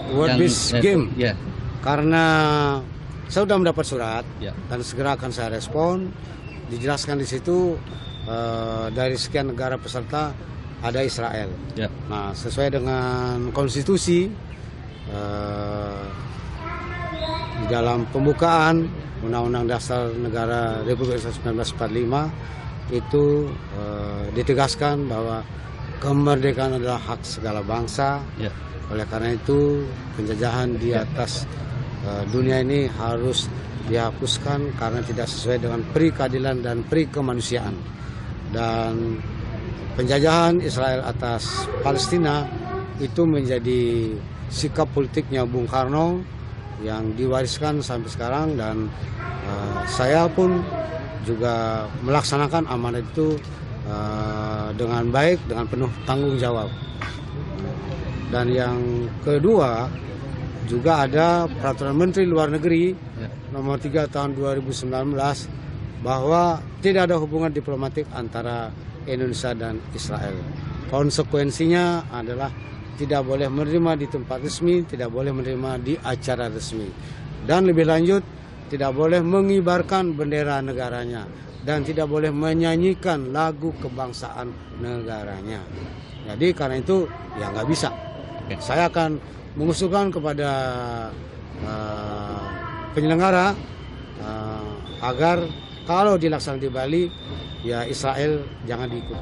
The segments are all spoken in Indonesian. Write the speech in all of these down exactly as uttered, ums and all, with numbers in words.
World yang, Peace eh, Game. Ya. Karena saya sudah mendapat surat Ya. dan segera akan saya respon. Dijelaskan di situ uh, dari sekian negara peserta ada Israel. Ya. Nah, sesuai dengan konstitusi uh, di dalam pembukaan Undang-Undang Dasar Negara Republik Indonesia seribu sembilan ratus empat puluh lima itu uh, ditegaskan bahwa kemerdekaan adalah hak segala bangsa. Ya. Oleh karena itu penjajahan di atas uh, dunia ini harus dihapuskan karena tidak sesuai dengan peri keadilan dan peri kemanusiaan. Dan penjajahan Israel atas Palestina itu menjadi sikap politiknya Bung Karno yang diwariskan sampai sekarang, dan uh, saya pun juga melaksanakan amanat itu uh, dengan baik, dengan penuh tanggung jawab. Dan yang kedua, juga ada Peraturan Menteri Luar Negeri ya. Nomor tiga tahun dua ribu sembilan belas bahwa tidak ada hubungan diplomatik antara Indonesia dan Israel. Konsekuensinya adalah tidak boleh menerima di tempat resmi, tidak boleh menerima di acara resmi. Dan lebih lanjut, tidak boleh mengibarkan bendera negaranya dan tidak boleh menyanyikan lagu kebangsaan negaranya. Jadi karena itu ya nggak bisa. Saya akan mengusulkan kepada uh, penyelenggara uh, agar kalau dilaksanakan di Bali, ya Israel jangan diikut.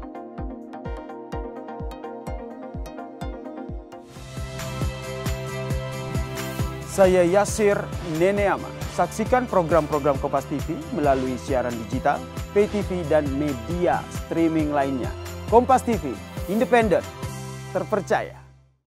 Saya Yasir Neneama. Saksikan program-program Kompas T V melalui siaran digital, pay T V, dan media streaming lainnya. Kompas T V, independen, terpercaya.